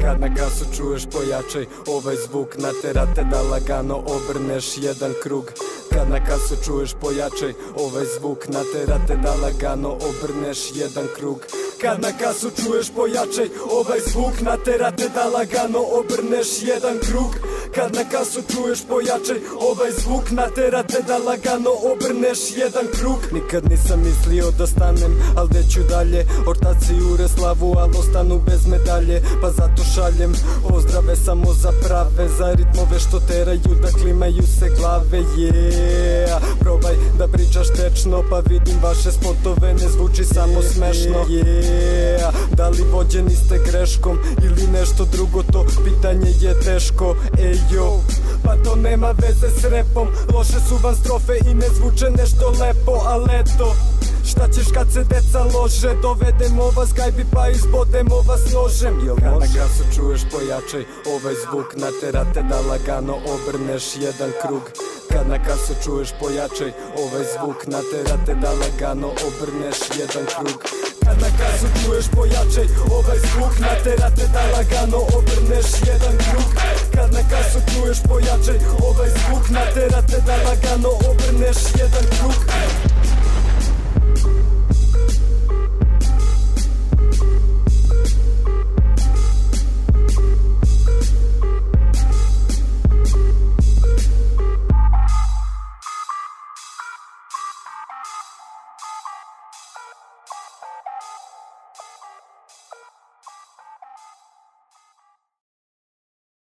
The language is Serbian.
Kad na gasu čuješ pojačaj ovaj zvuk, naterate da lagano obrneš jedan krug. Kad na gasu čuješ pojačaj ovaj zvuk, naterate da lagano obrneš jedan krug. Kad na gasu čuješ pojačaj ovaj zvuk, naterate da lagano obrneš jedan krug. Kad na gasu čuješ pojačaj ovaj zvuk, naterate da lagano obrneš jedan krug. Nikad nisam mislio da stanem, al deću dalje. Ortaci ure slavu, al ostanu bez medalje. Pa zato šaljem pozdrave samo za prave, za ritmove što teraju da klimaju se glave. Yeah, probaj da pričaš tečno, pa vidim vaše spotove, ne zvuči samo smešno. Yeah, da li vođeni ste greškom ili nešto drugo, to pitanje je teško. Ejo, pa to nema veze s repom, loše su vam strofe i ne zvuče nešto lepo, al eto, šta ćeš kad se deca lože? Dovedemo vas gajbi pa izbodemo vas nožem. Kad na gasu čuješ pojačaj ovaj zvuk, naterate da lagano obrneš jedan krug. Kad na gasu čuješ pojačaj ovaj zvuk, naterate da lagano obrneš jedan krug. Kad na gasu čuješ pojačaj ovaj zvuk, naterate da lagano obrneš jedan krug. Kad na gasu čuješ pojačaj ovaj zvuk, naterate da lagano obrneš jedan krug.